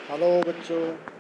Hello बच्चों,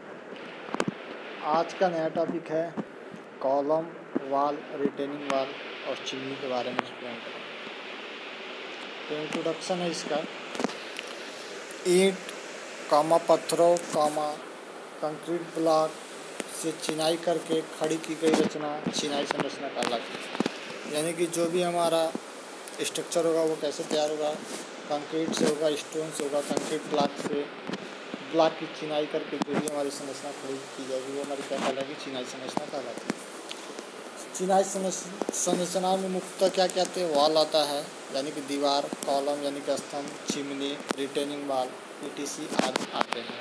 आज का नया टॉपिक है कॉलम, वाल, रिटेनिंग वाल और चिमनी के बारे में एक्सप्लेन करें। तो इंट्रोडक्शन है इसका। ईंट, पत्थरों, कंक्रीट ब्लॉक से चिनाई करके खड़ी की गई रचना चिनाई संरचना कहलाती है। यानी कि जो भी हमारा स्ट्रक्चर होगा वो कैसे तैयार होगा, कंक्रीट से होगा, स्टोन से होगा, कंक्रीट ब्लॉक की चिनाई करके जो भी हमारी संरचना खड़ी की जाएगी वो हमारी क्या कहलाएगी, चिनाई संरचना कहलाती है। चिनाई संरचना में मुख्यतः क्या कहते हैं, वॉल आता है यानी कि दीवार, कॉलम यानी कि स्तंभ, चिमनी, रिटेनिंग वॉल, पीटीसी आदि आते हैं।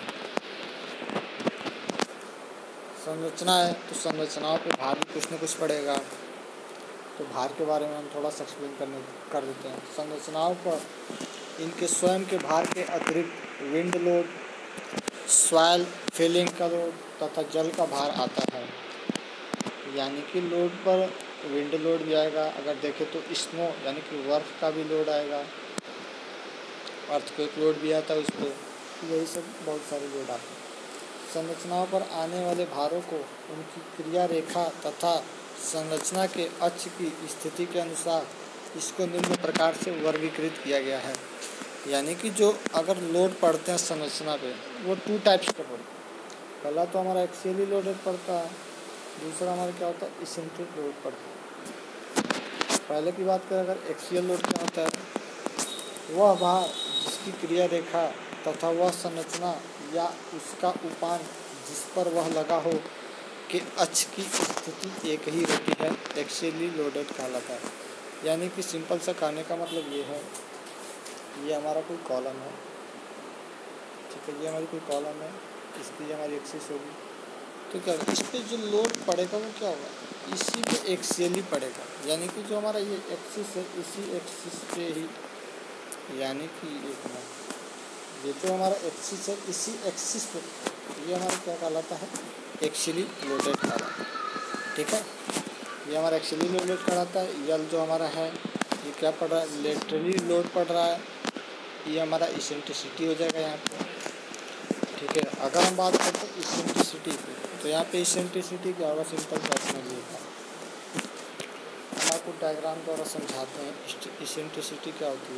संरचना है तो संरचनाओं पे भार भी कुछ न कुछ पड़ेगा, तो भार के बारे में हम थोड़ा सा एक्सप्लेन कर देते हैं। संरचनाओं पर इनके स्वयं के भार के अतिरिक्त विंड लोड, सॉइल फिलिंग का लोड तथा जल का भार आता है। यानी कि लोड पर विंड लोड भी आएगा, अगर देखें तो स्नो यानी कि बर्फ का भी लोड आएगा, अर्थक्वेक लोड भी आता है उस पर, यही सब बहुत सारे लोड आते हैं। संरचनाओं पर आने वाले भारों को उनकी क्रिया रेखा तथा संरचना के अक्ष की स्थिति के अनुसार इसको निम्न प्रकार से वर्गीकृत किया गया है। यानी कि जो अगर लोड पड़ते हैं संरचना पे वो 2 टाइप्स के पड़ते हैं। पहला तो हमारा एक्सियली लोडेड पड़ता है, दूसरा हमारा क्या होता है, इसेंट्रिक लोड पड़ता है। पहले की बात करें अगर एक्सियल लोड क्या होता है, वह भार जिसकी क्रिया रेखा तथा वह संरचना या उसका उपान जिस पर वह लगा हो कि अक्ष की स्थिति एक ही रहती है, एक्सियली लोडेड कहलाता है। यानी कि सिंपल सा कहने का मतलब ये है, ये हमारा कोई कॉलम है, ठीक है, ये हमारी कोई कॉलम है, इसकी हमारी एक्सिस होगी, तो क्या इस पर जो लोड पड़ेगा वो क्या होगा, इसी पे एक्सियली पड़ेगा। यानी कि जो हमारा ये एक्सिस है इसी एक्सिस पे ही, यानी कि ये जो हमारा एक्सिस है इसी एक्सिस पे ये हमारा क्या कहलाता है, एक्सियली लोडेड कहलाता है। ठीक है, ये हमारा एक्सियली लोडेड कहलाता है। यल जो हमारा है ये क्या पड़ रहा है, लेटरली लोड पड़ रहा है, ये हमारा इसेंट्रिसिटी हो जाएगा यहाँ पे। ठीक है, अगर हम बात करते हैं इसेंट्रिसिटी की, तो यहाँ पे इसेंट्रिसिटी क्या होगा, सिंपल क्वेश्चन लिखा, हम आपको डायग्राम द्वारा समझाते हैं इसेंट्रिसिटी क्या होती है।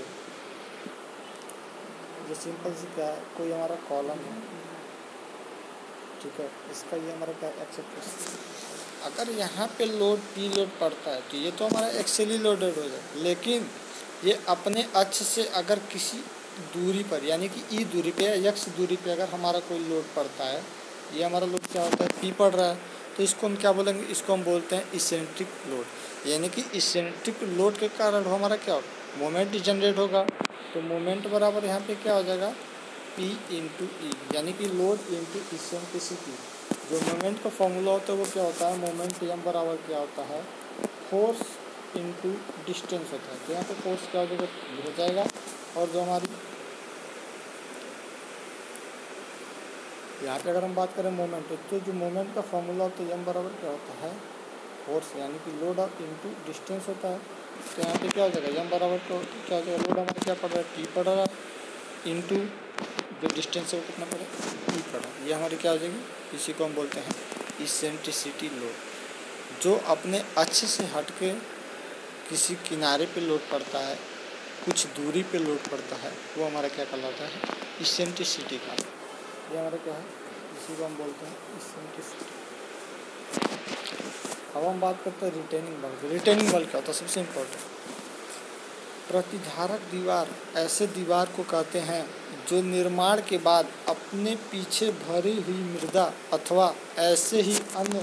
ये सिंपल सी क्या है, कोई हमारा कॉलम है, ठीक है, इसका ये हमारा क्या एक्सेप्ट, अगर यहाँ पे लोड पी लोड पड़ता है तो ये तो हमारा एक्सियली लोडेड हो जाए, लेकिन ये अपने अक्ष से अगर किसी दूरी पर यानी कि ई दूरी पे या यक्ष दूरी पे अगर हमारा कोई लोड पड़ता है, ये हमारा लोड क्या होता है, पी पड़ रहा है, तो इसको हम क्या बोलेंगे, इसको हम बोलते हैं इसेंट्रिक लोड। यानी कि इसेंट्रिक लोड के कारण हमारा क्या होगा, मोमेंट जनरेट होगा, तो मोमेंट बराबर यहाँ पे क्या हो जाएगा, पी इंटू ई, यानी कि लोड इंटू इसेंट्रिसिटी। जो मोमेंट का फॉर्मूला होता है वो क्या होता है, मोमेंट एम बराबर क्या होता है, फोर्स इंटू डिस्टेंस होता है। तो यहाँ पे फोर्स क्या हो जाएगा, और जो हमारी यहाँ पे अगर हम बात करें मोमेंट, तो जो मोमेंट का फॉर्मूला होता है एम बराबर क्या होता है, फोर्स यानी कि लोड इंटू डिस्टेंस होता है। तो यहाँ पे क्या हो जाएगा, एम बराबर तो क्या हो जाएगा, लोड हमारा क्या पड़ रहा है, टी पड़ रहा है, इंटू जो डिस्टेंस है वो कितना पड़ेगा, ई पड़ा, ये हमारी क्या हो जाएगी, इसी को हम बोलते हैं इसेंट्रिसिटी लोड। जो अपने अक्ष से हट के किसी किनारे पे लोड पड़ता है, कुछ दूरी पे लोड पड़ता है, वो हमारा क्या कहलाता है, इसेंट्रिसिटी का। ये हमारा क्या है, इसी को हम बोलते हैं इसेंट्रिसिटी। अब हम बात करते हैं रिटेनिंग बल की। रिटेनिंग बल क्या होता है, सबसे इम्पोर्टेंट, प्रतिधारक दीवार ऐसे दीवार को कहते हैं जो निर्माण के बाद अपने पीछे भरी हुई मृदा अथवा ऐसे ही अन्य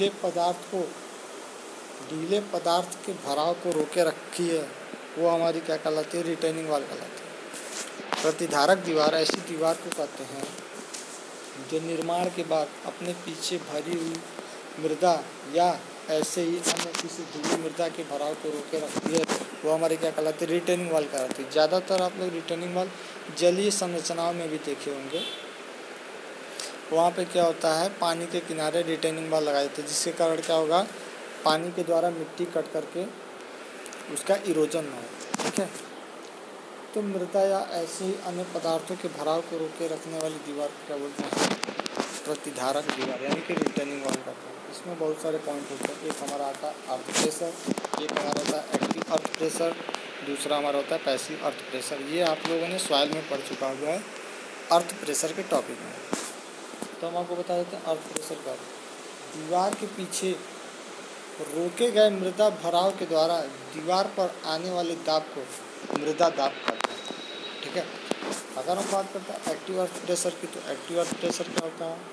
ढीले पदार्थ के भराव को रोके रखी है, वो हमारी क्या कहलाती है, रिटेनिंग वॉल कहलाती है। प्रतिधारक दीवार ऐसी दीवार को कहते हैं जो निर्माण के बाद अपने पीछे भरी हुई मृदा या ऐसे ही अन्य किसी ढीली मृदा के भराव को रोके रखती है, वो हमारी क्या कहलाती है, रिटेनिंग वॉल कहलाती है। ज़्यादातर आप लोग रिटेनिंग वॉल जलीय संरचनाओं में भी देखे होंगे, वहाँ पे क्या होता है, पानी के किनारे रिटेनिंग वॉल लगाए जाते हैं, जिसके कारण क्या होगा, पानी के द्वारा मिट्टी कट करके उसका इरोजन ना हो। ठीक है, तो मृदा या ऐसे ही अन्य पदार्थों के भराव को रोके रखने वाली दीवार को क्या बोलते हैं? प्रतिधारक दीवार यानी कि रिटेनिंग वॉल कहते हैं। इसमें बहुत सारे पॉइंट होते हैं। एक हमारा आता है अर्थ प्रेशर, एक हमारा होता है एक्टिव अर्थ प्रेशर, दूसरा हमारा होता है पैसिव अर्थ प्रेशर। ये आप लोगों ने सॉइल में पढ़ चुका हुआ है अर्थ प्रेशर के टॉपिक में। तो हम आपको बता देते हैं अर्थ प्रेशर का। दीवार के पीछे रोके गए मृदा भराव के द्वारा दीवार पर आने वाले दाब को मृदा दाब कहते हैं। ठीक है। अगर हम बात करते हैं एक्टिव अर्थ प्रेशर की, तो एक्टिव अर्थ प्रेशर क्या होता है?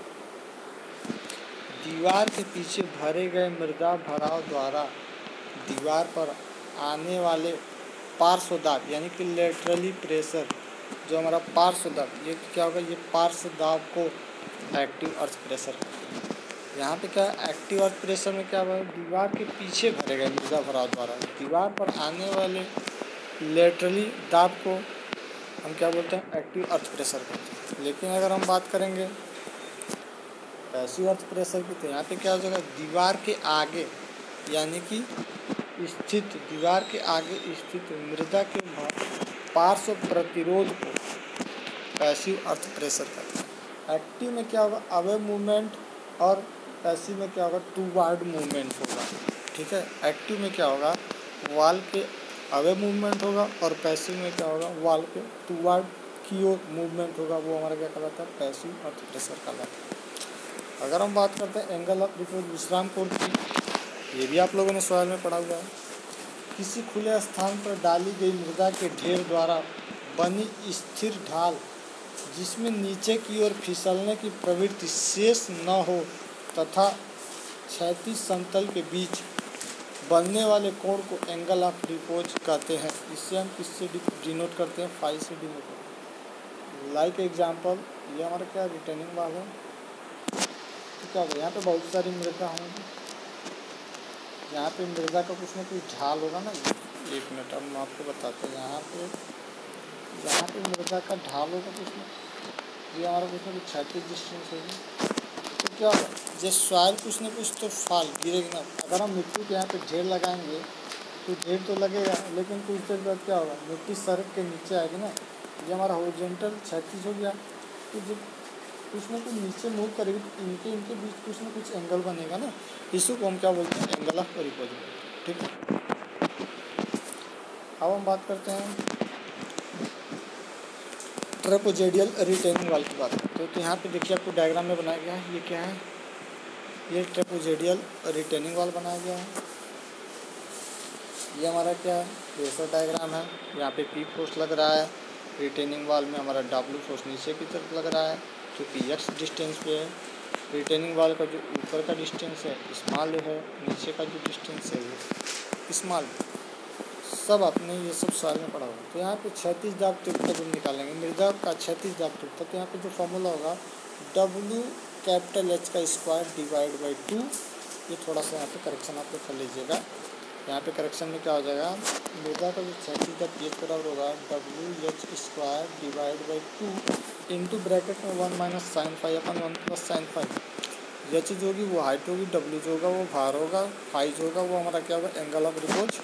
दीवार के पीछे भरे गए मृदा भराव द्वारा दीवार पर आने वाले पार्श्व दाब यानी कि लेटरली प्रेशर, जो हमारा पार्श्व दाब, ये क्या होगा? ये पार्श्व दाब को एक्टिव अर्थ प्रेशर कहते हैं। यहाँ पे क्या एक्टिव अर्थ प्रेशर में क्या होगा? दीवार के पीछे भरे गए मृदा भराव द्वारा दीवार पर आने वाले लेटरली दाब को हम क्या बोलते हैं? एक्टिव अर्थ प्रेशर कहते हैं। लेकिन अगर हम बात करेंगे पैसिव अर्थ प्रेशर की, तो यहाँ पे क्या हो जाएगा? दीवार के आगे यानी कि स्थित दीवार के आगे स्थित मृदा के पार्श्व प्रतिरोध को पैसिव अर्थ प्रेशर कहते हैं। एक्टिव में क्या होगा? अवे मूवमेंट, और पैसिव में क्या होगा? टूवर्ड मूवमेंट होगा। ठीक है। एक्टिव में क्या होगा? वॉल के अवे मूवमेंट होगा, और पैसिव में क्या होगा? वॉल के टूवर्ड की ओर मूवमेंट होगा। वो हमारा क्या कहलाता है? पैसिव अर्थ प्रेशर कहलाता है। अगर हम बात करते हैं एंगल ऑफ रिपोज विश्राम कोण की, ये भी आप लोगों ने सवाल में पढ़ा हुआ है। किसी खुले स्थान पर डाली गई मृदा के ढेर द्वारा बनी स्थिर ढाल जिसमें नीचे की ओर फिसलने की प्रवृत्ति शेष न हो तथा क्षैतिज समतल के बीच बनने वाले कोण को एंगल ऑफ रिपोज कहते हैं। इससे हम किससे डिनोट करते हैं? फाई से डिनोट करते हैं। लाइक एग्जाम्पल, ये हमारा क्या रिटेनिंग वॉल है। तो क्या होगा? यहाँ पे बहुत सारी मृदा होंगी, यहाँ पे मृदा का कुछ ना कुछ ढाल होगा ना। एक मिनट हम आपको बताते हैं। यहाँ पे मृदा का ढाल होगा कुछ ना, ये हमारा कुछ ना कुछ क्षैतिज डिस्टेंस होगी। तो क्या होगा? जब सॉइल कुछ ना कुछ तो फाल गिरेगी ना। अगर हम मिट्टी के यहाँ पे ढेर लगाएंगे तो ढेर तो लगेगा, लेकिन कुछ देर बाद क्या होगा? मिट्टी सड़क के नीचे आएगी ना। ये हमारा हॉरिजॉन्टल क्षैतिज हो गया। तो जब कुछ ना कुछ नीचे मूव करेगी तो इनके बीच कुछ ना कुछ एंगल बनेगा ना। इसी को हम क्या बोलते हैं? Angle of repose. ठीक है। अब हम बात करते हैं ट्रेपेजोइडल रिटेनिंग वॉल की बात करते हैं। तो यहाँ पे देखिए आपको डायग्राम में बनाया गया है। ये क्या है? ये ट्रेपेजोइडल रिटेनिंग वॉल बनाया गया है। ये हमारा क्या है? प्रेशर डायग्राम है। यहाँ पे पी फोर्स लग रहा है। रिटेनिंग वॉल में हमारा डब्ल्यू फोर्स नीचे की तरफ लग रहा है, क्योंकि एक्स डिस्टेंस पे है। रिटेनिंग वॉल का जो ऊपर का डिस्टेंस है स्मॉल है, नीचे का जो डिस्टेंस है वो स्मॉल। सब आपने ये सब सवाल में पढ़ा होगा। तो यहाँ पे क्षैतिज दाब तीव्रता जब निकालेंगे मृदा का क्षैतिज दाब तीव्रता, तो यहाँ पे जो फॉर्मूला होगा W कैपिटल H का स्क्वायर डिवाइड बाई 2। ये थोड़ा सा यहाँ पे करेक्शन आप लोग कर लीजिएगा। यहाँ पे करेक्शन में क्या हो जाएगा? मृदा का जो क्षैतिज दाब ये बराबर होगा WH square divide by 2 into bracket में 1 minus sine phi upon 1 plus sine phi. H जो होगी वो हाइट होगी, W जो होगा वो भार होगा, फाई जो होगा वो हमारा क्या होगा? एंगल ऑफ रिपोज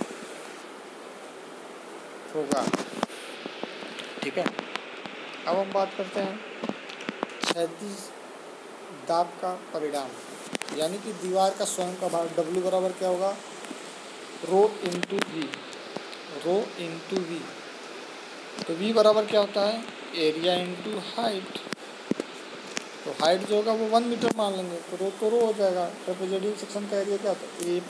होगा। ठीक है। अब हम बात करते हैं क्षैतिज दाब का परिणाम, यानी कि दीवार का स्वयं का भार W बराबर क्या होगा? Rho into V. Rho into V, तो V बराबर क्या होता है? Area into height. तो हाइट जो होगा वो 1 मीटर मान लेंगे, तो रो हो जाएगा। ट्रेपेजोइडल सेक्शन का एरिया क्या होता है?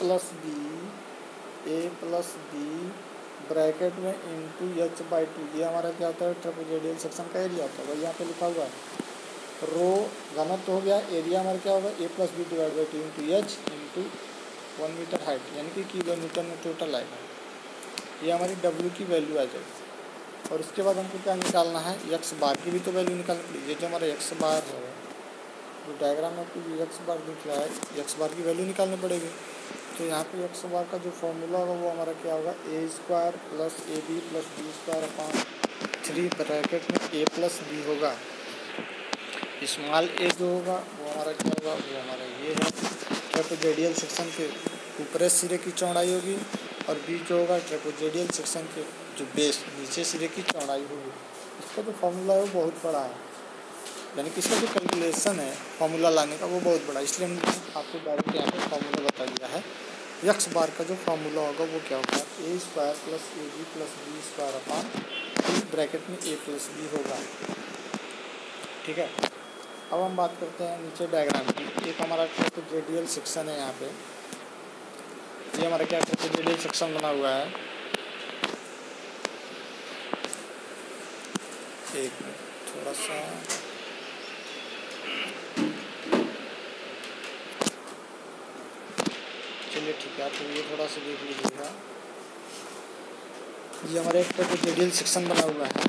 A प्लस बी ब्रैकेट में इंटू H/2। ये हमारा क्या होता है? ट्रेपेजोइडल सेक्शन का एरिया होता है। वही यहाँ पे लिखा हुआ है। रो घनत्व हो गया, एरिया हमारा क्या होगा? A plus B divide by 2 into H into 1 metre height, यानी कि किलोमीटर में टोटल आएगा। ये हमारी W की वैल्यू आ जाएगी। और इसके बाद हमको क्या निकालना है? x बार की भी तो वैल्यू निकालनी पड़ेगी। ये जो हमारा x बार है, जो डायग्राम में आपको x बार दिख रहा है, x बार की वैल्यू निकालनी पड़ेगी। तो यहाँ पे x बार का जो फॉर्मूला होगा वो हमारा क्या होगा? A square plus AB plus B square upon 3 bracket में A प्लस B होगा। स्मॉल a जो होगा वो हमारा क्या होगा? वो हमारा ये है। ट्रेपेजोइडल सेक्शन के ऊपरी सिरे की चौड़ाई होगी, और बी जो होगा ट्रेपेजोइडल सेक्शन के जो बेस नीचे सिरे की चौड़ाई होगी। इसका जो फार्मूला है वो बहुत बड़ा है, यानी कि इसका जो कैलकुलेशन है फार्मूला लाने का वो बहुत बड़ा है, इसलिए हमने आपको डायरेक्ट यहाँ पे फार्मूला बता दिया है। एक्स बार का जो फार्मूला होगा वो क्या होगा, A square plus A B plus B square upon bracket में ए प्लस बी होगा। ठीक है, अब हम बात करते हैं नीचे डायग्राम की। एक हमारा ट्रेपेजोइडल सेक्शन है, यहाँ पे ये हमारा क्या ट्रेपेजोइडल सेक्शन बना हुआ है। एक मिनट थोड़ा सा, चलिए ठीक है, तो ये थोड़ा सा देख लीजिएगा। ये हमारा एक ट्रेपेजोइडल सेक्शन बना हुआ है।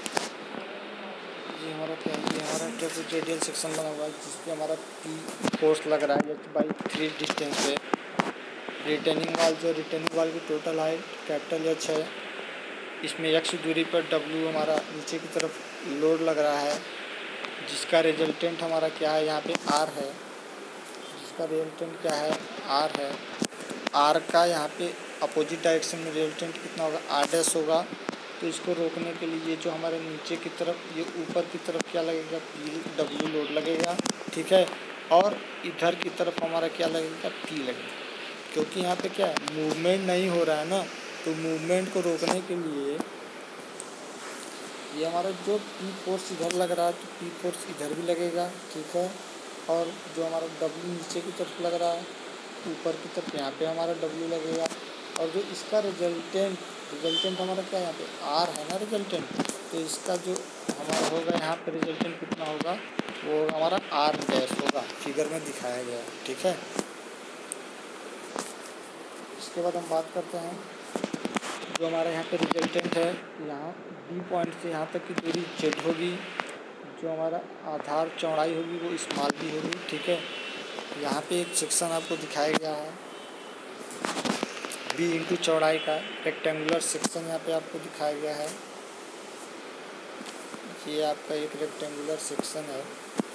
ये हमारा क्या है, ये हमारा ट्रेपेजोइडल सेक्शन बना हुआ है जिसपे हमारा पी फोर्स लग रहा है h/3 डिस्टेंस पे। रिटेनिंग वाल की टोटल हाइट कैपिटल H है। इसमें x दूरी पर W हमारा नीचे की तरफ लोड लग रहा है, जिसका रिजल्टेंट हमारा क्या है, यहाँ पे R है। जिसका रिजल्टेंट क्या है, R है। R का यहाँ पे अपोजिट डायरेक्शन में रिजल्टेंट कितना होगा, R' होगा। तो इसको रोकने के लिए ये जो हमारे नीचे की तरफ, ये ऊपर की तरफ क्या लगेगा, PW लोड लगेगा। ठीक है, और इधर की तरफ हमारा क्या लगेगा, P लगेगा। क्योंकि यहाँ पे क्या है, मूवमेंट नहीं हो रहा है ना, तो मूवमेंट को रोकने के लिए ये हमारा जो P फोर्स इधर लग रहा है तो P फोर्स इधर भी लगेगा। ठीक है, और जो हमारा W नीचे की तरफ लग रहा है ऊपर की तरफ, यहाँ पे हमारा W लगेगा। और जो इसका रिजल्टेंट हमारा क्या है, यहाँ पे R है ना रिजल्टेंट, तो इसका जो हमारा होगा यहाँ पे रिजल्टेंट कितना होगा, वो हमारा R' होगा, फिगर में दिखाया गया है। ठीक है, इसके बाद हम बात करते हैं जो हमारा यहाँ पे रिजल्टेंट है, यहाँ B पॉइंट से यहाँ तक की दूरी Z होगी। जो हमारा आधार चौड़ाई होगी वो स्मॉल b होगी। ठीक है, यहाँ पे एक सेक्शन आपको दिखाया गया है b इंटू चौड़ाई का रेक्टेंगुलर सेक्शन, यहाँ पे आपको दिखाया गया है। ये आपका एक रेक्टेंगुलर सेक्शन है।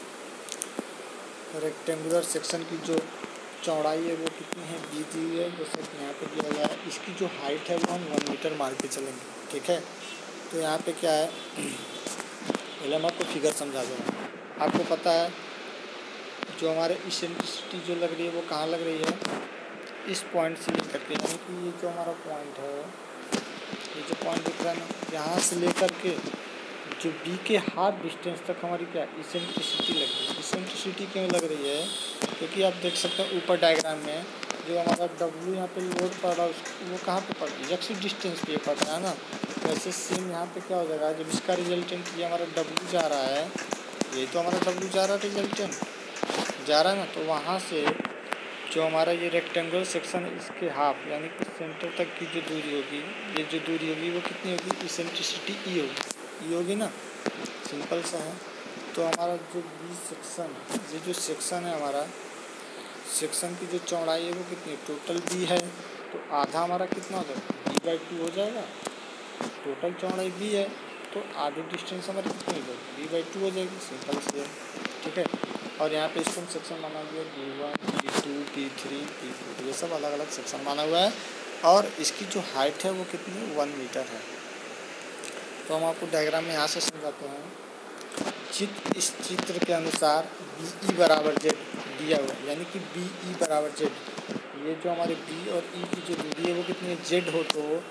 रेक्टेंगुलर सेक्शन की जो चौड़ाई है वो कितनी है, b दी हुई है, जैसे कि यहाँ पे दिया गया है। इसकी जो हाइट है वो हम 1 मीटर मान के चलेंगे। ठीक है, तो यहाँ पे क्या है, पहले हम आपको फिगर समझा दूँगा। आपको पता है जो हमारे इसेंट्रिसिटी जो लग रही है वो कहाँ लग रही है, इस पॉइंट से लेकर के, यानी कि ये जो हमारा पॉइंट है, ये जो पॉइंट दिख रहा है ना, यहाँ से लेकर के जो B के हाफ डिस्टेंस तक हमारी क्या इसेंट्रिसिटी लग रही है। इसेंट्रिसिटी क्यों लग रही है, क्योंकि आप देख सकते हैं ऊपर डायग्राम में जो हमारा W यहाँ पे लोड पड़ रहा है वो कहाँ पे पड़ रहा है, एक्सिस डिस्टेंस पे पड़ रहा है ना। वैसे सेम यहाँ पे क्या हो जाएगा, जब इसका रिजल्टेंट ये हमारा W जा रहा है, ये तो हमारा W जा रहा है, रिजल्टेंट जा रहा है ना, तो वहाँ से जो हमारा ये रेक्टेंगुलर सेक्शन है इसके हाफ यानी कि सेंटर तक की जो दूरी होगी, ये जो दूरी होगी वो कितनी होगी, इसेंट्रिसिटी ई होगी, ई होगी ना, सिंपल सा है। तो हमारा जो बी सेक्शन, ये जो सेक्शन है हमारा, सेक्शन की जो चौड़ाई है वो कितनी, टोटल बी है तो आधा हमारा कितना हो जाएगा, b/2 हो जाएगा। टोटल चौड़ाई बी है तो आधी डिस्टेंस हमारी कितनी हो जाएगी, b/2 हो जाएगी, सिंपल से है। ठीक है, और यहाँ पे इसको हम सेक्शन माना हुआ है B1 B2 B3 B4, ये सब अलग अलग सेक्शन माना हुआ है। और इसकी जो हाइट है वो कितनी है, 1 मीटर है। तो हम आपको डायग्राम में यहाँ से समझाते हैं। इस चित्र के अनुसार BE बराबर Z दिया हुआ है, यानी कि BE बराबर Z, ये जो हमारे B और E की जो दूरी है वो कितनी है, Z हो, तो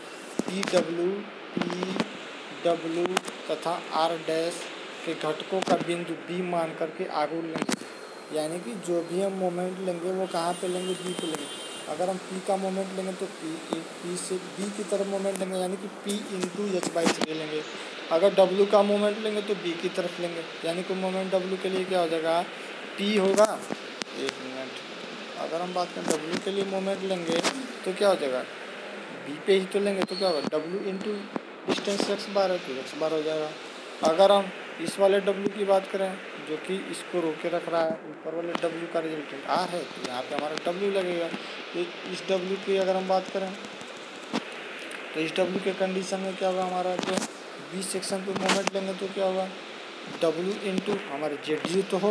PW तथा R' के घटकों का बिंदु B मान करके आगे लेंगे। यानी कि जो भी हम मोमेंट लेंगे वो कहाँ पे लेंगे, B पे लेंगे। अगर हम P का मोमेंट लेंगे तो P से B की तरफ मोमेंट लेंगे, यानी कि P इंटू H/3 लेंगे। अगर W का मोमेंट लेंगे तो B की तरफ लेंगे, यानी कि मोमेंट W के लिए क्या हो जाएगा, P होगा। एक मिनट, अगर हम बात करें W के लिए मोमेंट लेंगे तो क्या हो जाएगा, B पे ही तो लेंगे, तो क्या होगा, W into distance x bar है तो x बार हो जाएगा। अगर हम इस वाले W की बात करें जो कि इसको रोके रख रहा है, ऊपर वाले W का रिजल्टेंट R है, तो यहाँ पे हमारा W लगेगा। तो इस W की अगर हम बात करें तो इस W के कंडीशन में क्या होगा, हमारा जो B सेक्शन पे मोमेंट लेंगे तो क्या होगा, W इंटू हमारे ZU तो होगा,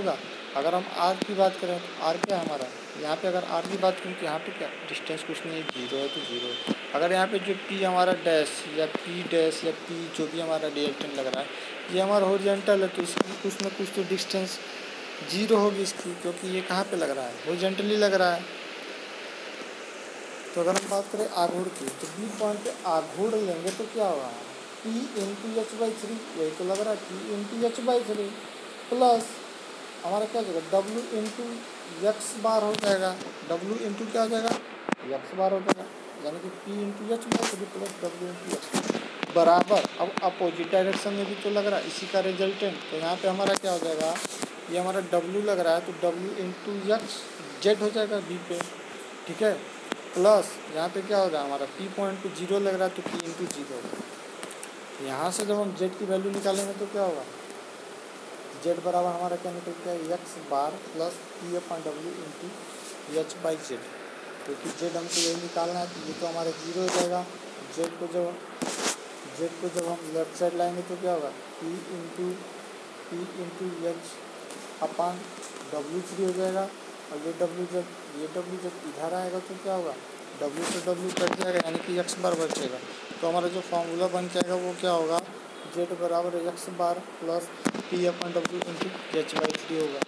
अगर हम आर की बात करें तो आर क्या है हमारा, यहाँ पे अगर आर की बात करें तो यहाँ पे क्या डिस्टेंस कुछ नहीं है, जीरो है तो जीरो। अगर यहाँ पे जो पी हमारा डैश या पी डैश या पी जो भी हमारा रिएक्टेंट लग रहा है ये हमारा हॉरिजॉन्टल है, तो इसकी कुछ ना कुछ तो डिस्टेंस जीरो होगी इसकी, क्योंकि ये कहाँ पे लग रहा है, हॉरिजॉन्टली लग रहा है। तो अगर हम बात करें आघूर्ण की तो बी पॉइंट पे आघूर्ण लेंगे तो क्या होगा, P into H by three, यही तो लग रहा है P into H by three plus हमारा क्या हो जाएगा डब्ल्यू इंटू एक्स बार हो जाएगा, डब्ल्यू इंटू क्या हो जाएगा एक्स बार हो जाएगा, यानी कि P into H by three plus W into X बराबर, अब अपोजिट डायरेक्शन में भी तो लग रहा है इसी का रिजल्टेंट, तो यहाँ पे हमारा क्या हो जाएगा, ये हमारा डब्ल्यू लग रहा है तो डब्ल्यू इंटू एक्स जेड हो जाएगा बी पे, ठीक है, प्लस यहाँ पे क्या होगा हमारा पी पॉइंट पे जीरो लग रहा है तो पी इंटू जीरो होगा। यहाँ से जब हम जेड की वैल्यू निकालेंगे तो क्या होगा, जेड बराबर हमारा क्या निकलता है X bar plus P upon W into H by Z, क्योंकि जेड हमको यही निकालना है तो ये तो हमारा जीरो हो जाएगा। जेड को जब हम लेफ्ट साइड लाएंगे तो क्या होगा P into H upon W three हो जाएगा, और ये डब्ल्यू जब इधर आएगा तो क्या होगा डब्ल्यू से डब्ल्यू कट जाएगा, यानी कि एक्स बार बचेगा। तो हमारा जो फॉर्मूला बन जाएगा वो क्या होगा, जेड बराबर X bar plus P upon W into H by three होगा।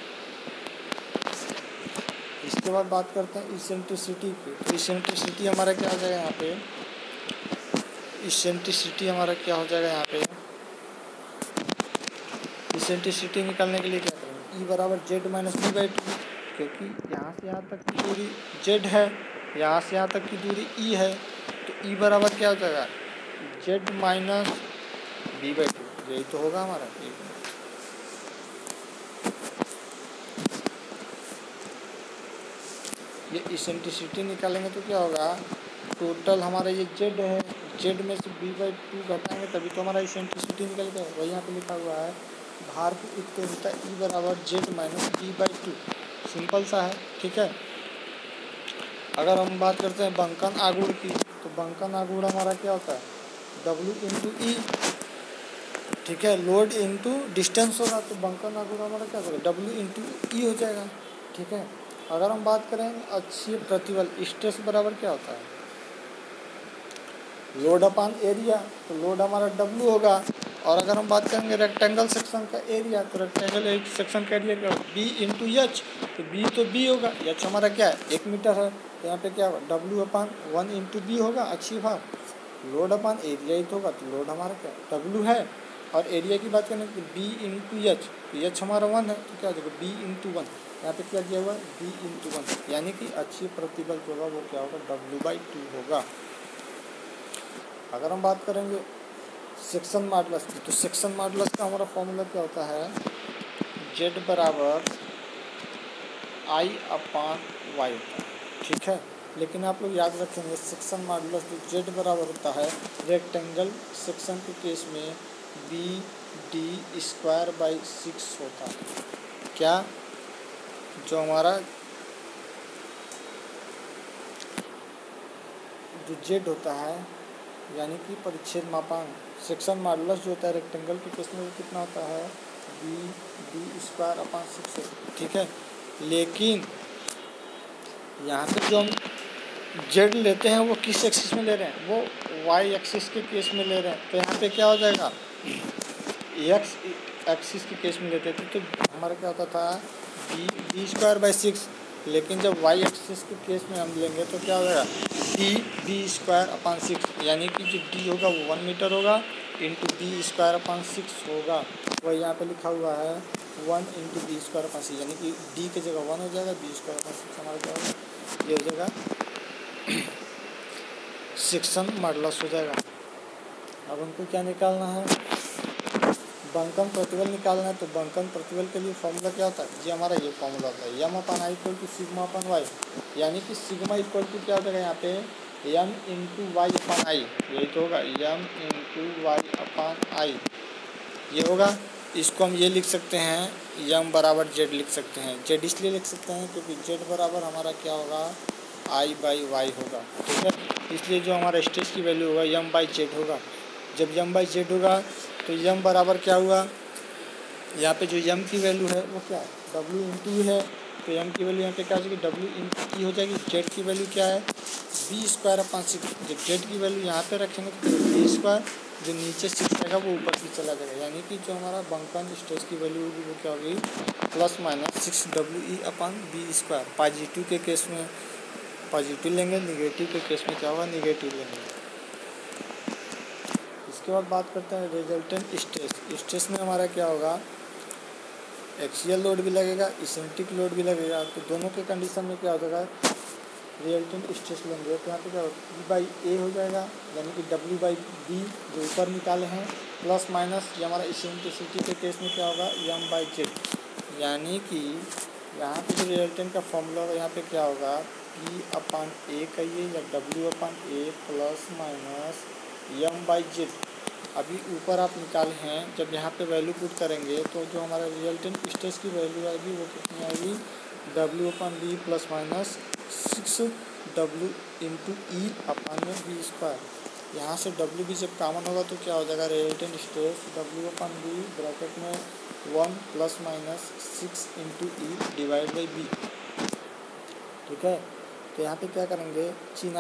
इसके बाद बात करते हैं इसेंट्रिसिटी की, तो इसेंट्रिसिटी हमारा क्या हो जाएगा यहाँ पे, इसेंट्रिसिटी हमारा क्या हो जाएगा यहाँ पे, इसेंट्रिसिटी निकालने के लिए क्या करेंगे, ई बराबर Z minus B by two, क्योंकि यहाँ से यहाँ तक की दूरी जेड है, यहाँ से यहाँ तक की दूरी ई है, तो ई बराबर क्या हो जाएगा Z minus B by two, यही तो होगा हमारा। ये इसेंट्रिसिटी निकालेंगे तो क्या होगा, टोटल हमारा ये जेड है, जेड में से बी बाई टू घटाएंगे तभी तो हमारा इसेंट्रिसिटी निकलेगा, वही यहाँ पे लिखा हुआ है भार की उत्तेजता ई बराबर Z minus B by two, simple सा है, ठीक है। अगर हम बात करते हैं बंकन आघूर्ण की, तो बंकन आघूर्ण हमारा क्या होता है डब्ल्यू इंटू ई, ठीक है, लोड इंटू डिस्टेंस होगा, तो बंकन आघूर्ण हमारा क्या होगा डब्ल्यू इंटू ई हो जाएगा, ठीक है। अगर हम बात करें अक्षीय प्रतिबल स्ट्रेस बराबर क्या होता है लोड अपान एरिया, तो लोड हमारा डब्ल्यू होगा। और अगर हम बात करेंगे रेक्टेंगल सेक्शन का एरिया, तो रेक्टेंगल सेक्शन का एरिया क्या होगा बी इंटू एच, तो बी होगा, एच हमारा क्या है 1 मीटर है, तो यहाँ पे क्या होगा डब्ल्यू अपान 1 इंटू बी होगा अक्षीय भार, लोड अपान एरिया ही तो होगा, तो लोड हमारा क्या डब्ल्यू है। और एरिया की बात करें तो बी इंटू एच, तो एच हमारा 1 है, तो क्या हो जाएगा बी इंटू 1, यहाँ पे क्या दिया हुआ है बी इंटू 1, यानी कि अक्षीय प्रतिबल जो होगा वो क्या होगा डब्ल्यू बाई टू होगा। अगर हम बात करेंगे सेक्शन मॉडुलस की, तो सेक्शन मॉडुलस का हमारा फॉर्मूला क्या होता है जेड बराबर आई अपान वाई होता है, ठीक है। लेकिन आप लोग याद रखेंगे सेक्शन मॉडुलस जो जेड बराबर होता है रेक्टेंगल सेक्शन के केस में बी डी स्क्वायर बाई 6 होता है, क्या जो हमारा जो जेड होता है यानी कि परिच्छेद मापांक, सेक्शन मॉडुलस जो होता है रेक्टेंगल के केस में वो कितना होता है बी डी स्क्वायर अपान 6, ठीक है। लेकिन यहाँ पे जो हम जेड लेते हैं वो किस एक्सिस में ले रहे हैं, वो वाई एक्सिस के केस में ले रहे हैं, तो यहाँ पे क्या हो जाएगा एक्स एक्सिस के केस में लेते थे तो हमारा क्या होता था बी स्क्वायर बाई 6, लेकिन जब वाई एक्सिस के केस में हम लेंगे तो क्या हो जाएगा बी स्क्वायर अपान 6, यानी कि जो डी होगा वो 1 मीटर होगा इंटू बी स्क्वायर अपान 6 होगा, वह यहाँ पे लिखा हुआ है 1 इंटू बी स्क्वायर अपान 6, यानी कि डी की जगह 1 हो जाएगा, बी स्क्वायर अपान 6 हमारा क्या होगा ये हो जाएगा सेक्शन मॉडुलस हो जाएगा। अब हमको क्या निकालना है बंकन प्रतिबल निकालना है, तो बंकन प्रतिबल के लिए फॉर्मूला क्या होता है ये हमारा ये फॉर्मूला होता है M upon I equal to sigma upon Y, यानी कि सिग्मा इक्वल टू क्या हो जाएगा यहाँ पे यम इंटू वाई अपान आई, यही तो होगा यम इंटू वाई अपान आई ये होगा। इसको हम ये लिख सकते हैं यम बराबर जेड लिख सकते हैं, जेड इसलिए लिख सकते हैं क्योंकि जेड बराबर हमारा क्या होगा आई बाई वाई होगा, ठीक है। इसलिए जो हमारा स्ट्रेस की वैल्यू होगा यम बाई जेड होगा। जब यम बाई जेड होगा तो यम बराबर क्या हुआ यहाँ पे जो यम की वैल्यू है वो क्या है, डब्ल्यू इंटू है, तो यम की वैल्यू यहाँ पे क्या हो जाएगी, डब्ल्यू इंटू ई हो जाएगी। जेड की वैल्यू क्या है, बी स्क्वायर अपॉन 6। जब जेड की वैल्यू यहाँ पे रखेंगे तो बी स्क्वायर, जो नीचे 6 रहेगा वो ऊपर भी चला जाएगा, यानी कि जो हमारा बंकन स्ट्रेस की वैल्यू होगी वो क्या होगी, plus minus 6 W E upon B square. Positive के केस में पॉजिटिव लेंगे, निगेटिव के केस में क्या होगा, निगेटिव लेंगे। इसके बाद बात करते हैं रिजल्टेंट स्ट्रेस। स्ट्रेस में हमारा क्या होगा, एक्सियल लोड भी लगेगा, इसेंट्रिक लोड भी लगेगा, तो दोनों के कंडीशन में क्या हो जाएगा, रिजल्टेंट स्ट्रेस लेंगे तो यहाँ पे क्या होगा, ई बाई ए हो जाएगा, यानी कि डब्ल्यू बाई बी जो ऊपर निकाले हैं, प्लस माइनस ये हमारा इसेंट्रिसिटी के केस में क्या होगा, एम बाई जेड, यानी कि यहाँ पे जो रिजल्टेंट का फॉर्मूला होगा यहाँ पे क्या होगा, ई अपॉन ए कहिए या W upon A plus minus M by Z. अभी ऊपर आप निकाले हैं, जब यहाँ पे वैल्यू पुट करेंगे तो जो हमारा रिजल्टेंट स्ट्रेस की वैल्यू आएगी वो कितनी आएगी, W upon B plus minus 6 W into E upon में बी स्क्वायर। यहाँ से डब्ल्यू भी जब कॉमन होगा तो क्या हो जाएगा, resultant stress W upon B bracket में 1 plus minus 6 into E divide by B. ठीक है, तो यहाँ पे क्या करेंगे,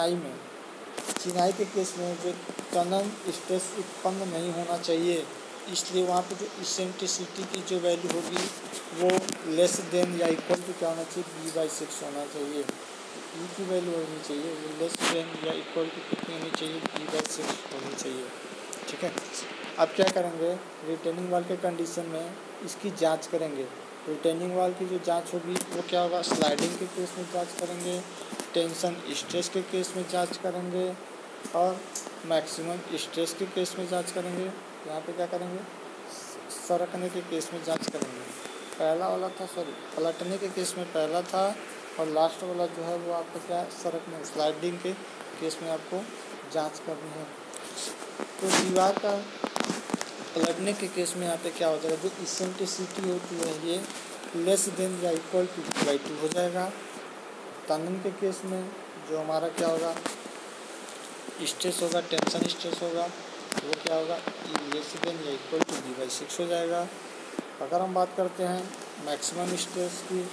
चिनाई के केस में जो तनन स्ट्रेस उत्पन्न नहीं होना चाहिए, इसलिए वहाँ पे जो इसेंट्रिसिटी की जो वैल्यू होगी वो लेस देन या इक्वल टू क्या होना चाहिए, बी बाई 6 होना चाहिए। ई की वैल्यू होनी चाहिए वो लेस देन या इक्वल टू कितनी होनी चाहिए, बी बाई 6 होनी चाहिए। ठीक है, अब क्या करेंगे, रिटेनिंग वाल के कंडीशन में इसकी जांच करेंगे। रिटेनिंग वाल की जो जांच होगी वो क्या होगा, स्लाइडिंग के केस में जांच करेंगे, टेंशन स्ट्रेस के केस में जांच करेंगे और मैक्सिमम स्ट्रेस के केस में जांच करेंगे। यहाँ पे क्या करेंगे, सरकने के केस में जांच करेंगे। पहला वाला था पलटने के केस में पहला था, और लास्ट वाला जो है वो आपका क्या, सरकने स्लाइडिंग के केस में आपको जांच करनी है। तो दीवार का पलटने के केस में यहाँ पे क्या हो जाएगा, जो इसेंट्रिसिटी होती है ये लेस देन या इक्वल टू बाई 2 हो जाएगा। तनन के केस में जो हमारा क्या होगा, स्ट्रेस होगा, टेंशन स्ट्रेस होगा, वो क्या होगा, लेस देन या इक्वल टू बी बाई 6 हो जाएगा। अगर हम बात करते हैं मैक्सिमम स्ट्रेस की,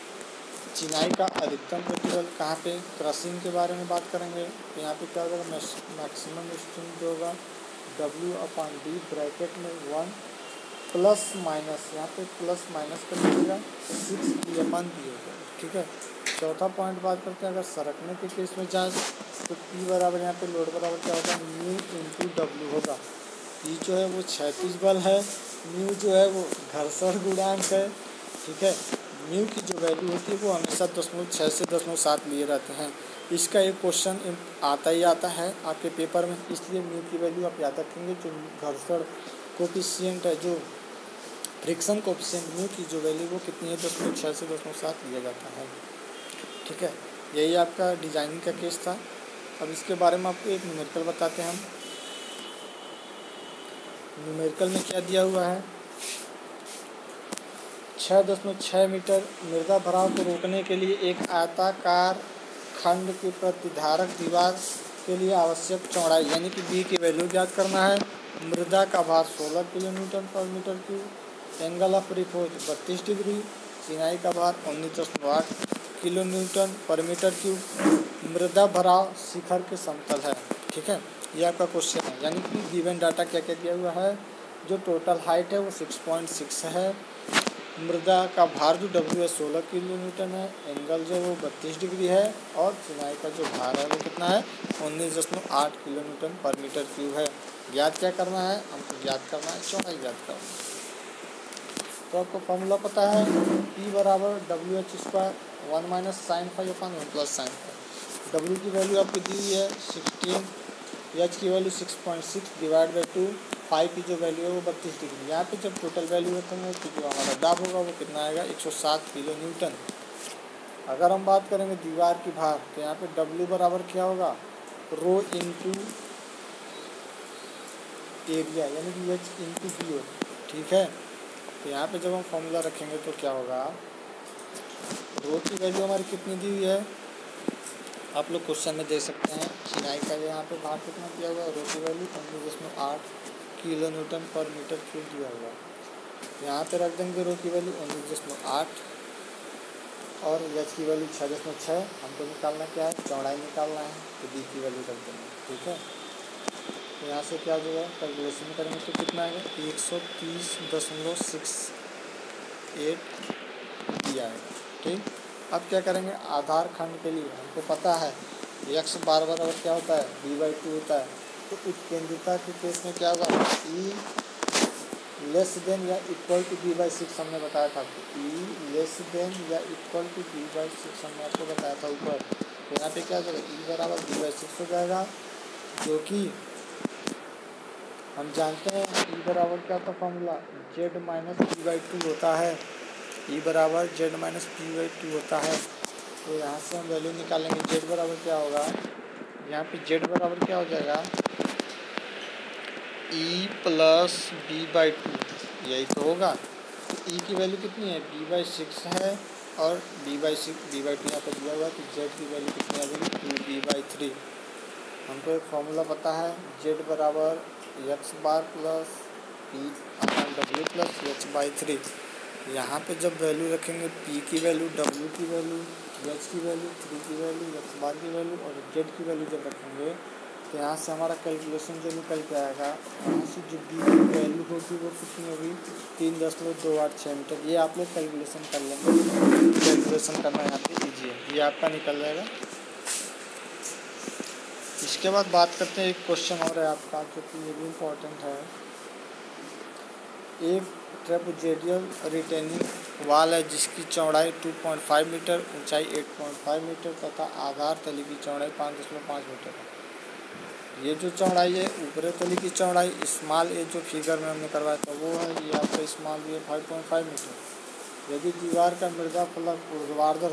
चिनाई का अधिकतम प्रतिबल कहाँ पे, क्रशिंग के बारे में बात करेंगे, तो यहाँ पे क्या हो जाएगा, मैक्सिमम स्ट्रेस जो होगा डब्ल्यू अपॉन डी ब्रैकेट में 1 प्लस माइनस, यहाँ पे प्लस माइनस कर लीजिएगा 6 ई अपॉन बी होगा। ठीक है, चौथा पॉइंट बात करते हैं अगर सरकने के केस में जांच, तो पी बराबर यहाँ पे लोड बराबर क्या होगा, म्यू इंटू डब्ल्यू होगा। पी जो है वो क्षैतिज बल है, म्यू जो है वो घर्षण गुणांक है। ठीक है, म्यू की जो वैल्यू होती है वो हमेशा 0.6 से 0.7 लिए रहते हैं। इसका एक क्वेश्चन आता ही आता है आपके पेपर में, इसलिए म्यू की वैल्यू आप याद रखेंगे। जो घर्षण कोफिशिएंट है, जो फ्रिक्शन कोफिशिएंट म्यू की जो वैल्यू वो कितनी है, 0.6 से 0.7 लिया जाता है। ठीक है, यही आपका डिजाइनिंग का केस था। अब इसके बारे में आपको एक न्यूमेरिकल बताते हैं हम। न्यूमेरिकल में क्या दिया हुआ है, 6.6 मीटर मृदा भराव को रोकने के लिए एक आयताकार खंड की प्रतिधारक दीवार के लिए आवश्यक चौड़ाई, यानी कि बी की वैल्यू ज्ञात करना है। मृदा का भार 16 किलोन्यूटन पर metre cube, angle of repose 32 degree, चिनाई का भार 19.8 किलोन्यूटन पर मीटर क्यूब, मृदा भराव शिखर के समतल है। ठीक है, ये आपका क्वेश्चन है, यानी कि गिवन डाटा क्या क्या दिया हुआ है, जो टोटल हाइट है वो 6.6 है, मृदा का भार जो डब्ल्यू है 16 किलोन्यूटन है, एंगल जो वो 32 डिग्री है, और चिनाई का जो भार है वो कितना है, 19.8 किलोन्यूटन पर मीटर क्यूब है। ज्ञात क्या करना है, हमको ज्ञात करना है चौड़ाई ज्ञात करना है। तो आपको फॉर्मूला पता है, P बराबर W H square 1 minus sine phi upon 1 plus sine phi. W की वैल्यू आपको दी हुई है 16, एच की वैल्यू 6.6 डिवाइड बाई 2, फाइव की जो वैल्यू है वो 32 डिग्री। यहाँ पे जब टोटल वैल्यू रखेंगे तो जो हमारा दाब होगा वो कितना आएगा, 107 किलो न्यूटन। अगर हम बात करेंगे दीवार की भार, तो यहाँ पे डब्ल्यू बराबर क्या होगा, रो इंटू एरिया, यानी कि एच इंटू बी हो। ठीक है, तो यहाँ पे जब हम फॉर्मूला रखेंगे तो क्या होगा, रो की वैल्यू हमारी कितनी दी हुई है, आप लोग क्वेश्चन में देख सकते हैं। चिनाई का यहाँ पे भार कितना दिया हुआ है, रो की वैल्यू 19.8 किलो न्यूटन पर मीटर क्यूब दिया हुआ है। यहाँ पे रख देंगे रो की वैल्यू 19.8 और एच की वैल्यू 6.6। हमको निकालना क्या है, चौड़ाई निकालना है, तो डी की वैल्यू रख देंगे। ठीक है, तो यहाँ से क्या हो जाएगा, कैलकुलेशन करेंगे तो कितना आएगा 130.68 डी आएगा। ठीक, अब क्या करेंगे, आधार खंड के लिए हमको पता है x बार बराबर क्या होता है, b/2 होता है। तो उत्केंद्रिता के केस में क्या होगा, e लेस देन या इक्वल टू b/6 हमने बताया था। e लेस देन या इक्वल टू b/6 हमने आपको बताया था ऊपर। तो यहाँ पे क्या हो जाएगा, e बराबर b/6 हो जाएगा, जो कि हम जानते हैं e बराबर क्या था फॉर्मूला, z माइनस p/2 होता है। e बराबर z माइनस p/2 होता है। तो यहाँ से हम वैल्यू निकालेंगे, z बराबर क्या होगा, यहाँ पे z बराबर क्या हो जाएगा, e प्लस b/2, यही तो होगा। तो e की वैल्यू कितनी है, b/6 है और b/2 यहाँ पर दिया हुआ, तो z की वैल्यू कितनी आ जाएगी, 2b/3। हमको एक फॉर्मूला पता है, z बराबर x बार प्लस p/w प्लस h/3। यहाँ पे जब वैल्यू रखेंगे p की वैल्यू, w की वैल्यू, h की वैल्यू, 3 की वैल्यू, x बार की वैल्यू और z की वैल्यू जब रखेंगे, तो यहाँ से हमारा कैलकुलेशन जो निकल के आएगा, यहाँ से जो b की वैल्यू होगी वो कितनी होगी, 3.286 मीटर। ये आप लोग कैलकुलेशन कर लेंगे, कैलकुलेशन करना यहाँ पे ईजी है, ये आपका निकल जाएगा। इसके बाद बात करते हैं, एक क्वेश्चन और है आपका जो कि ये भी इम्पोर्टेंट है। एक ट्रेपेजोइडल रिटेनिंग वाल है जिसकी चौड़ाई 2.5 मीटर, ऊंचाई 8.5 मीटर तथा आधार तली की चौड़ाई 5.5 मीटर है। ये जो चौड़ाई है, ऊपरी तली की चौड़ाई स्मॉल ए जो फिगर में हमने करवाया था वो है, ये आपका स्मॉल बी है 5.5 मीटर। यदि दीवार का मृदा फलक ऊर्ध्वाधर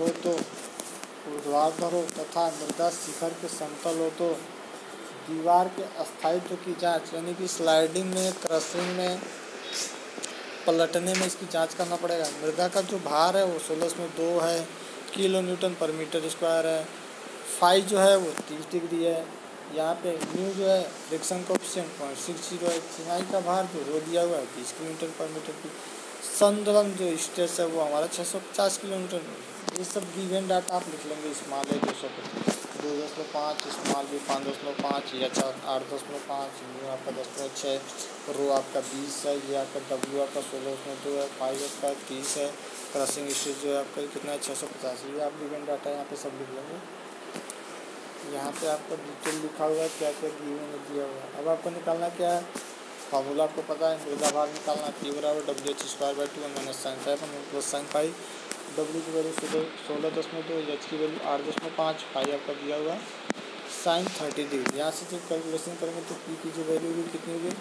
हो तथा मृदा शिखर के समतल हो तो दीवार के अस्थायित्व की जांच, यानी कि स्लाइडिंग में, क्रशिंग में, पलटने में इसकी जांच करना पड़ेगा। मृदा का जो भार है वो 16.2 है किलो न्यूटन पर मीटर स्क्वायर है। फाई जो है वो 30 डिग्री है। यहाँ पे न्यू जो है फ्रिक्शन कोएफिशिएंट 0.60 है। चिनाई का भार जो रो दिया हुआ है 20 किलोमीटर पर मीटर की। संदलन जो स्ट्रेस है वो हमारा 650 किलोमीटर। ये सब गिवन डाटा आप लिख लेंगे। स्मॉल है 2.5, स्मॉल भी 5.5, या 8.5, न्यू आपका 10.6, रो आपका 20 है, ये आपका डब्ल्यू आपका 16.2 है, फाइव आपका 30 है, क्रशिंग स्ट्रेस जो है आपका कितना है 650। ये आप गिवन डाटा यहाँ पे सब लिख लेंगे। यहाँ पे आपका डिटेल लिखा हुआ है क्या क्या गिवन दिया हुआ है। अब आपको निकालना क्या है, फार्मूला आपको पता है, मृदा भार निकालना P बराबर WH² minus sine phi plus sine phi. W की वैल्यू 16.2, H की वैल्यू 8.5, फाइव आपका दिया हुआ साइन 30 डिग्री। यहाँ से जब कैलकुलेशन करेंगे तो P की जो वैल्यू होगी कितनी होगी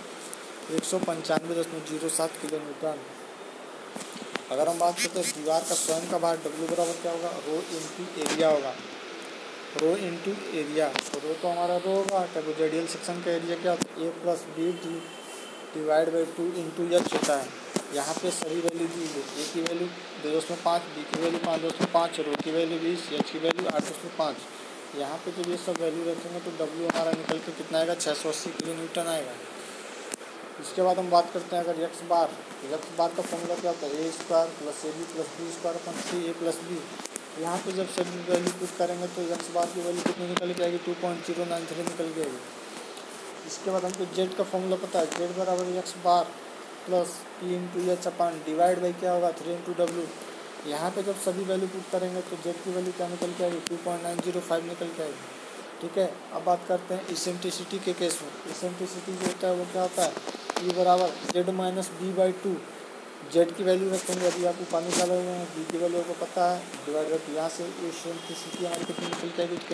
195.07 किलो न्यूटन। अगर हम बात करते हैं दीवार का स्वयं का भार W बराबर क्या होगा, रो इंटू एरिया होगा, रो इंटू एरिया। तो रो तो हमारा रो होगा, ट्रेपेजोइडल सेक्शन का एरिया क्या होता है A+B divide by 2 into H होता है। यहाँ पे सभी वैल्यू दी है, ए की वैल्यू 2.5, बी की वैल्यू 5.5, रो की वैल्यू 20, H की वैल्यू 8.5। यहाँ पे जब ये सब वैल्यू रखेंगे तो W हमारा निकल के कितना आएगा 680 किलो न्यूटन आएगा। इसके बाद हम बात करते हैं अगर x बार का फॉर्मूला क्या होता है A² + AB + B² + 3A + B। यहाँ पे जब सभी वैल्यू पुट करेंगे तो x बार की वैल्यू कितनी निकल के आएगी 2.093 निकल के आएगी। इसके बाद हमको z का फॉर्मूला पता है, z बराबर x बार plus P into H upon divide by क्या होगा 3 इंटू W। यहाँ पे जब सभी वैल्यू पुट करेंगे तो z की वैल्यू क्या निकल के आएगी 2.905 निकल के आएगी। ठीक है, अब बात करते हैं इसेंट्रिसिटी के केस में। इसेंट्रिसिटी जो होता है वो क्या होता है E बराबर Z माइनस B/2। जेड की वैल्यू रखेंगे, अभी आपको पानी डाले हुए हैं, बी की वैल्यू आपको पता है, डिवाइड बाई यहाँ से इसेंट्रिसिटी हमारी कितनी निकल के आएगी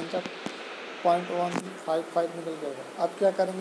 0.155 निकल जाएगा। अब क्या करेंगे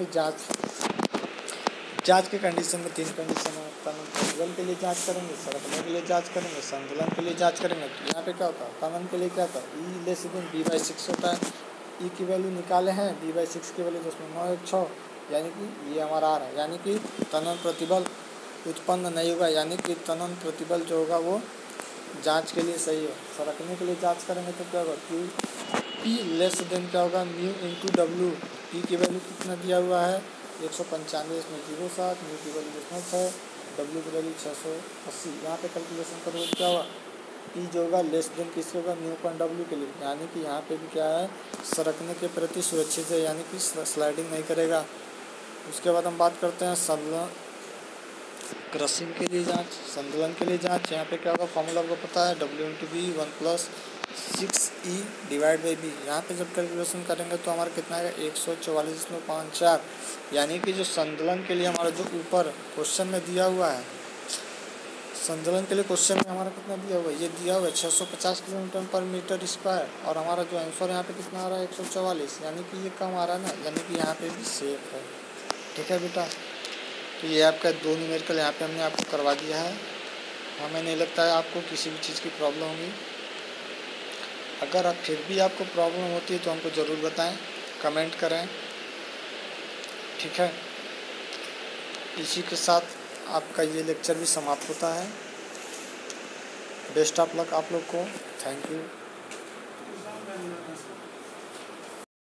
जांच के कंडीशन में 3 कंडीशन है। तनन प्रतिबल के लिए जांच करेंगे, सरकने के लिए जांच करेंगे, संतुलन के लिए जांच करेंगे। तो यहाँ पे क्या होता है तनन के लिए क्या होता है E लेस देन B/6 होता है। E की वैल्यू निकाले हैं, B/6 की वैल्यू 916, यानी कि ये हमारा आ रहा है, यानी कि तनन प्रतिबल उत्पन्न नहीं होगा, यानी कि तनन प्रतिबल जो होगा वो जांच के लिए सही है। सरकने के लिए जांच करेंगे तो क्या होगा P लेस देन क्या होगा म्यू इंटू W। P की वैल्यू कितना दिया हुआ है 195, इसमें 0.7, म्यू की वैल्यू 0.6, W की वैल्यू 680, यहाँ पे कैलकुलेशन करोगे क्या होगा, E जो होगा लेस देन किससे होगा, म्यू अपॉन W के लिए, यानी कि यहाँ पे भी क्या है, सरकने के प्रति सुरक्षित है, यानी कि स्लाइडिंग नहीं करेगा। उसके बाद हम बात करते हैं संलग्न क्रशिंग के लिए जांच, संतुलन के लिए जांच। यहाँ पे क्या होगा, फॉर्मूला आपको पता है, W×V 1+6E divide by B. यहाँ पे जब कैलकुलेशन करेंगे तो हमारा कितना आएगा, 144.54, यानी कि जो संतुलन के लिए हमारा जो ऊपर क्वेश्चन में दिया हुआ है, संतुलन के लिए क्वेश्चन में हमारा कितना दिया हुआ है, ये दिया हुआ है 650 किलोमीटर/मीटर स्क्वायर, और हमारा जो आंसर यहाँ पे कितना आ रहा है 144, यानी कि ये कम आ रहा है ना, यानी कि यहाँ पे भी सेफ है। ठीक है बेटा, तो ये आपका 2 न्यूमेरिकल यहाँ पे हमने आपको करवा दिया है। हमें नहीं लगता है आपको किसी भी चीज़ की प्रॉब्लम होगी। अगर फिर भी आपको प्रॉब्लम होती है तो हमको ज़रूर बताएं, कमेंट करें। ठीक है, इसी के साथ आपका ये लेक्चर भी समाप्त होता है। बेस्ट ऑफ लक आप लोग को, थैंक यू।